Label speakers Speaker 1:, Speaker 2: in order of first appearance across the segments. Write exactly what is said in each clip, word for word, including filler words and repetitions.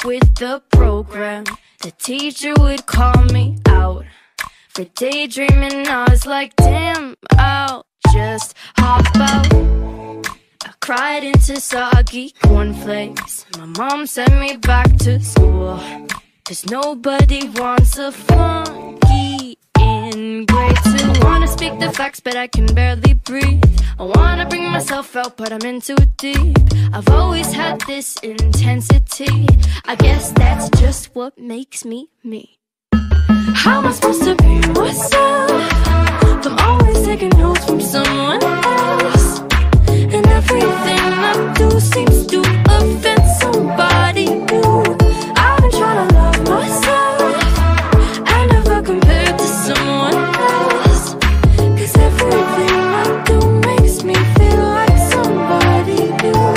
Speaker 1: with the program. The teacher would call me out for daydreaming. I was like, damn, I'll just hop out. I cried into soggy cornflakes. My mom sent me back to school, 'cause nobody wants a flunky in grade two. I wanna speak the facts, but I can barely breathe. I wanna bring myself out, but I'm in too deep. I've always had this intensity. I guess that's just what makes me me. How am I supposed to be myself? I'm always taking notes from someone else, and everything I do seems to offend somebody new. I've been trying to love myself, I never compared to someone else, 'cause everything I do makes me feel like somebody new.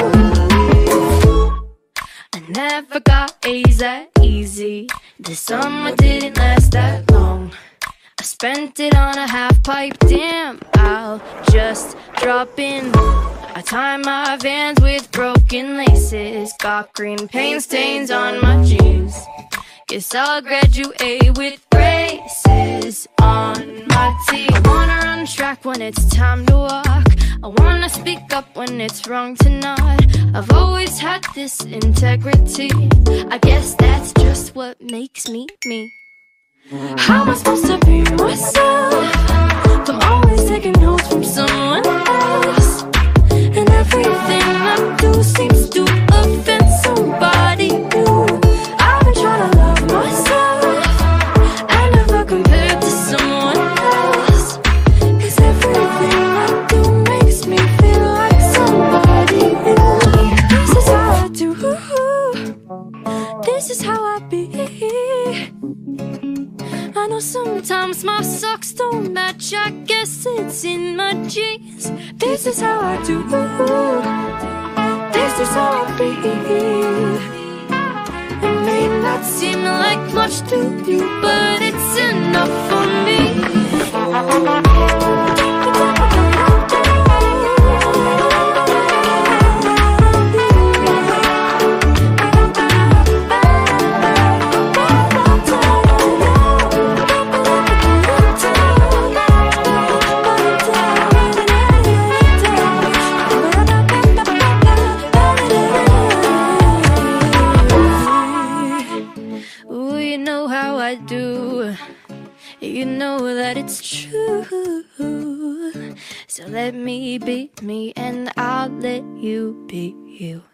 Speaker 1: I never got A's that easy. The summer didn't last that long. I spent it on a half pipe. Damn, I'll just drop in. I tie my Vans with broken laces. Got green paint stains on my jeans. Guess I'll graduate with braces on my teeth. I wanna run track when it's time to walk. I wanna speak up when it's wrong to nod. I've always had this integrity. I guess that's just what makes me me. How am I supposed to be myself? I'm always taking notes from someone else, and everything I do seems to offend somebody new. I've been trying to love myself, I never compared to someone else, 'cause everything I do makes me feel like somebody new. This is how I do, this is how I be. I know sometimes my socks don't match, I guess it's in my jeans. This is how I do, this is how I be. It may not seem like much to you, but it's enough for me. You know that it's true, so let me be me and I'll let you be you.